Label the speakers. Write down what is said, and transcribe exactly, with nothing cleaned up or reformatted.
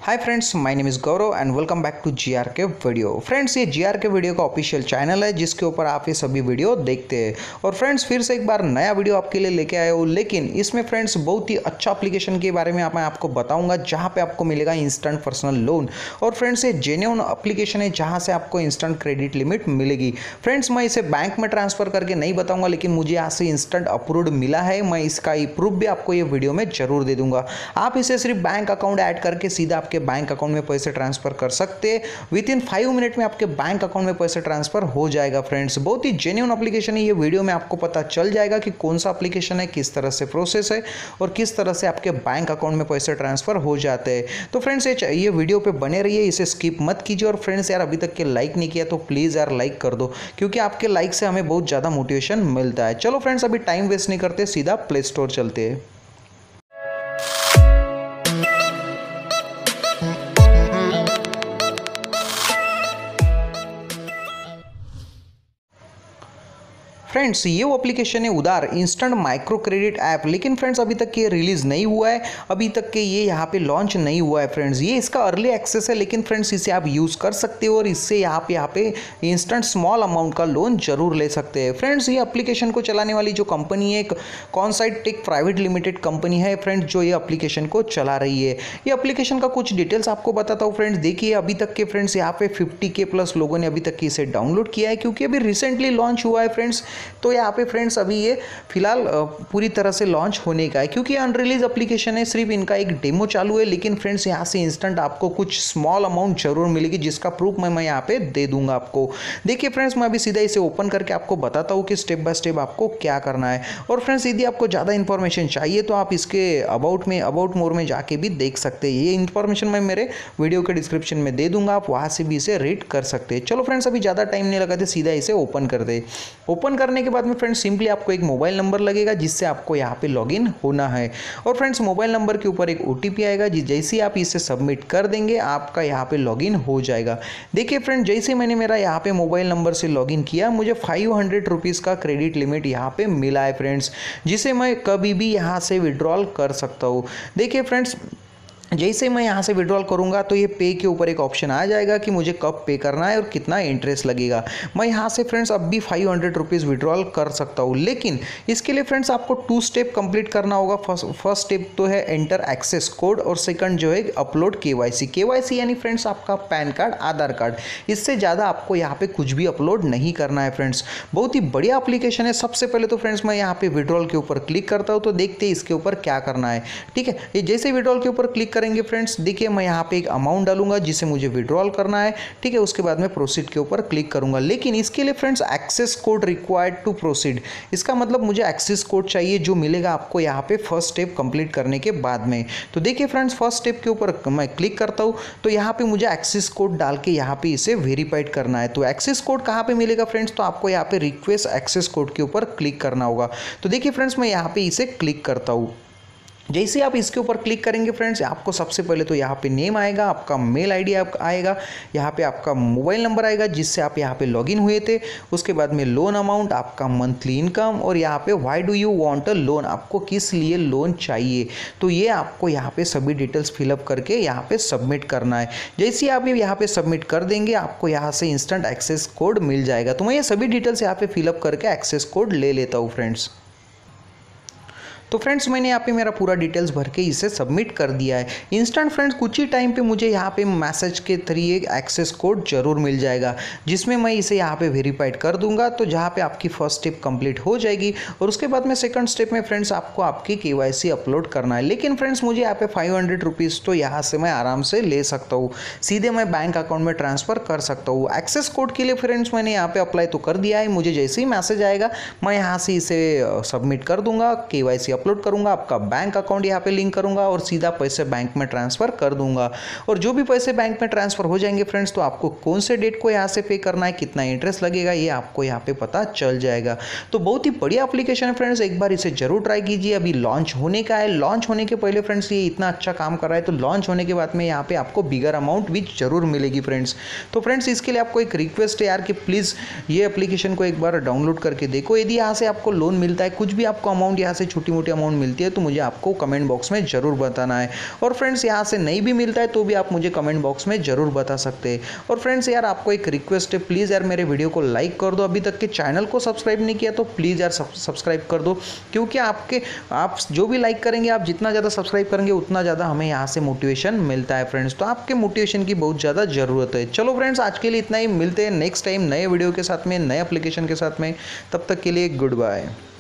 Speaker 1: Hi friends, my name is Gaurav and welcome back to G R K video. Friends, ये G R K video का official channel है जिसके ऊपर आप ये सभी वीडियो देखते हैं। और फ्रेंड्स, फिर से एक बार नया वीडियो आपके लिए लेके आया हूँ, लेकिन इसमें फ्रेंड्स बहुत ही अच्छा एप्लीकेशन के बारे में मैं आपको बताऊंगा जहाँ पे आपको मिलेगा इंस्टेंट पर्सनल लोन। और फ्रेंड्स, ये जेन्युइन एप्लीकेशन है जहाँ से आपको इंस्टेंट क्रेडिट लिमिट मिलेगी। फ्रेंड्स, मैं इसे बैंक में ट्रांसफर करके नहीं बताऊँगा, लेकिन मुझे यहाँ से इंस्टेंट अप्रूव्ड मिला है। मैं इसका प्रूफ भी आपको ये वीडियो में जरूर दे दूंगा। आप इसे सिर्फ बैंक अकाउंट ऐड करके सीधा आपके बैंक अकाउंट में पैसे ट्रांसफर कर सकते हैं। विद इन फाइव मिनट में आपके बैंक अकाउंट में पैसे ट्रांसफर हो जाएगा। फ्रेंड्स, बहुत ही जेन्युइन एप्लीकेशन है। ये वीडियो में आपको पता चल जाएगा कि कौन सा एप्लीकेशन है, किस तरह से प्रोसेस है और किस तरह से आपके बैंक अकाउंट में पैसे ट्रांसफर हो जाते हैं। तो फ्रेंड्स, ये ये वीडियो पे बने रहिए, इसे स्किप मत कीजिए। और फ्रेंड्स यार, अभी तक के लाइक नहीं किया तो प्लीज़ यार लाइक कर दो, क्योंकि आपके लाइक से हमें बहुत ज़्यादा मोटिवेशन मिलता है। चलो फ्रेंड्स, अभी टाइम वेस्ट नहीं करते, सीधा प्ले स्टोर चलते हैं। फ्रेंड्स, ये वो एप्लीकेशन है Udhaar instant micro credit app. लेकिन फ्रेंड्स, अभी तक ये रिलीज़ नहीं हुआ है, अभी तक के ये यहाँ पे लॉन्च नहीं हुआ है। फ्रेंड्स, ये इसका अर्ली एक्सेस है, लेकिन फ्रेंड्स इसे आप यूज़ कर सकते हो और इससे यहाँ पे यहाँ पे इंस्टेंट स्मॉल अमाउंट का लोन जरूर ले सकते हैं। फ्रेंड्स, ये एप्लीकेशन को चलाने वाली जो कंपनी है, Consight tech private limited company है फ्रेंड्स, जो ये एप्लीकेशन को चला रही है। ये एप्लीकेशन का कुछ डिटेल्स आपको बताता हूँ। फ्रेंड्स, देखिए अभी तक के फ्रेंड्स यहाँ पे फिफ्टी के प्लस लोगों ने अभी तक के इसे डाउनलोड किया है, क्योंकि अभी रिसेंटली लॉन्च हुआ है। फ्रेंड्स, तो यहाँ पे फ्रेंड्स अभी ये फिलहाल पूरी तरह से लॉन्च होने का है, क्योंकि अनरिलीज एप्लीकेशन है, सिर्फ इनका एक डेमो चालू है। लेकिन फ्रेंड्स, यहाँ से इंस्टेंट आपको कुछ स्मॉल अमाउंट जरूर मिलेगी, जिसका प्रूफ मैं मैं यहाँ पे दे दूंगा आपको। देखिए फ्रेंड्स, मैं अभी सीधा इसे ओपन करके आपको बताता हूँ कि स्टेप बाय स्टेप आपको क्या करना है। और फ्रेंड्स, यदि आपको ज़्यादा इन्फॉर्मेशन चाहिए तो आप इसके अबाउट में अबाउट मोर में जाके भी देख सकते हैं। ये इन्फॉर्मेशन मैं मेरे वीडियो के डिस्क्रिप्शन में दे दूंगा, आप वहाँ से भी इसे रीड कर सकते हैं। चलो फ्रेंड्स, अभी ज़्यादा टाइम नहीं लगाते, सीधा इसे ओपन कर दे। ओपन करने के बाद में फ्रेंड्स सिंपली आपको एक मोबाइल नंबर लगेगा, जिससे आपको यहाँ पे लॉगिन होना है। और फ्रेंड्स, मोबाइल नंबर के ऊपर एक ओटीपी आएगा, जैसे ही आप इसे सबमिट कर देंगे आपका यहाँ पे लॉगिन हो जाएगा। देखिए फ्रेंड्स, जैसे मैंने मेरा यहाँ पे मोबाइल नंबर से लॉगिन किया, मुझे फाइव हंड्रेड रुपीज़ का क्रेडिट लिमिट यहाँ पे मिला है फ्रेंड्स, जिसे मैं कभी भी यहाँ से विड्रॉल कर सकता हूँ। देखिए फ्रेंड्स, जैसे मैं यहाँ से विड्रॉल करूँगा तो ये पे के ऊपर एक ऑप्शन आ जाएगा कि मुझे कब पे करना है और कितना इंटरेस्ट लगेगा। मैं यहाँ से फ्रेंड्स अब भी फाइव हंड्रेड रुपीज़ विड्रॉल कर सकता हूँ, लेकिन इसके लिए फ्रेंड्स आपको टू स्टेप कंप्लीट करना होगा। फर्स्ट फर्स्ट स्टेप तो है एंटर एक्सेस कोड, और सेकंड जो है अपलोड केवाईसी। केवाईसी यानी फ्रेंड्स आपका पैन कार्ड, आधार कार्ड। इससे ज़्यादा आपको यहाँ पे कुछ भी अपलोड नहीं करना है। फ्रेंड्स, बहुत ही बढ़िया एप्लीकेशन है। सबसे पहले तो फ्रेंड्स मैं यहाँ पे विड्रॉल के ऊपर क्लिक करता हूँ, तो देखते हैं इसके ऊपर क्या करना है। ठीक है, ये जैसे विड्रॉल के ऊपर क्लिक करेंगे फ्रेंड्स, देखिए मैं यहाँ पे एक अमाउंट डालूंगा जिसे मुझे विड्रॉल करना है। ठीक है, उसके बाद में प्रोसीड के ऊपर क्लिक करूंगा। लेकिन इसके लिए friends access code required to proceed, इसका मतलब मुझे एक्सेस कोड चाहिए, जो मिलेगा आपको यहाँ पे फर्स्ट स्टेप कंप्लीट करने के बाद में। तो देखिए फ्रेंड्स, फर्स्ट स्टेप के ऊपर मैं क्लिक करता हूँ, तो यहाँ पे मुझे एक्सेस कोड डाल के यहाँ पे इसे वेरीफाइड करना है। तो एक्सेस कोड कहाँ पे मिलेगा फ्रेंड्स, तो आपको यहाँ पे रिक्वेस्ट एक्सेस कोड के ऊपर क्लिक करना होगा। तो देखिए फ्रेंड्स, मैं यहाँ पे इसे क्लिक करता हूँ। जैसे आप इसके ऊपर क्लिक करेंगे फ्रेंड्स, आपको सबसे पहले तो यहाँ पे नेम आएगा, आपका मेल आईडी आएगा, यहाँ पे आपका मोबाइल नंबर आएगा जिससे आप यहाँ पे लॉगिन हुए थे। उसके बाद में लोन अमाउंट, आपका मंथली इनकम, और यहाँ पे why do you want a loan, आपको किस लिए लोन चाहिए। तो ये आपको यहाँ पे सभी डिटेल्स फिलअप करके यहाँ पे सबमिट करना है। जैसे आप ये यहाँ पे सबमिट कर देंगे, आपको यहाँ से इंस्टेंट एक्सेस कोड मिल जाएगा। तो मैं ये सभी डिटेल्स यहाँ पे फिलअप करके एक्सेस कोड ले लेता हूँ फ्रेंड्स। तो फ्रेंड्स, मैंने यहाँ पे मेरा पूरा डिटेल्स भर के इसे सबमिट कर दिया है। इंस्टेंट फ्रेंड्स कुछ ही टाइम पे मुझे यहाँ पे मैसेज के जरिए एक्सेस कोड जरूर मिल जाएगा, जिसमें मैं इसे यहाँ पे वेरीफाइड कर दूंगा। तो जहाँ पे आपकी फर्स्ट स्टेप कंप्लीट हो जाएगी, और उसके बाद में सेकंड स्टेप में फ्रेंड्स आपको आपकी केवाईसी अपलोड करना है। लेकिन फ्रेंड्स, मुझे यहाँ पे फाइव हंड्रेड रुपीज़ तो यहाँ से मैं आराम से ले सकता हूँ, सीधे मैं बैंक अकाउंट में ट्रांसफ़र कर सकता हूँ। एक्सेस कोड के लिए फ्रेंड्स मैंने यहाँ पे अप्लाई तो कर दिया है। मुझे जैसे ही मैसेज आएगा मैं यहाँ से इसे सबमिट कर दूंगा, केवाईसी अपलोड करूंगा, आपका बैंक अकाउंट यहाँ पे लिंक करूंगा और सीधा पैसे बैंक में ट्रांसफर कर दूंगा। और जो भी पैसे बैंक में ट्रांसफर हो जाएंगे फ्रेंड्स, तो आपको कौन से डेट को यहाँ से पे करना है, कितना इंटरेस्ट लगेगा, ये आपको यहाँ पे पता चल जाएगा। तो बहुत ही बढ़िया एप्लीकेशन है फ्रेंड्स, एक बार इसे जरूर ट्राई कीजिए। अभी लॉन्च होने का है, लॉन्च होने के पहले फ्रेंड्स ये इतना अच्छा काम कर रहा है, तो लॉन्च होने के बाद में यहाँ पे आपको बिगर अमाउंट भी जरूर मिलेगी फ्रेंड्स। तो फ्रेंड्स, इसके लिए आपको एक रिक्वेस्ट है यार कि प्लीज़ ये एप्लीकेशन को एक बार डाउनलोड करके देखो। यदि यहाँ से आपको लोन मिलता है, कुछ भी आपको अमाउंट यहाँ से छोटी मोटी अमाउंट मिलती है तो मुझे आपको कमेंट बॉक्स में ज़रूर बताना है। और फ्रेंड्स यहाँ से नहीं भी मिलता है तो भी आप मुझे कमेंट बॉक्स में ज़रूर बता सकते हैं। और फ्रेंड्स यार आपको एक रिक्वेस्ट है, प्लीज़ यार मेरे वीडियो को लाइक कर दो, अभी तक के चैनल को सब्सक्राइब नहीं किया तो प्लीज़ यार सब्सक्राइब कर दो, क्योंकि आपके आप जो भी लाइक करेंगे, आप जितना ज़्यादा सब्सक्राइब करेंगे उतना ज़्यादा हमें यहाँ से मोटिवेशन मिलता है फ्रेंड्स। तो आपके मोटिवेशन की बहुत ज़्यादा ज़रूरत है। चलो फ्रेंड्स आज के लिए इतना ही, मिलते हैं नेक्स्ट टाइम नए वीडियो के साथ में, नए एप्लीकेशन के साथ में। तब तक के लिए गुड बाय।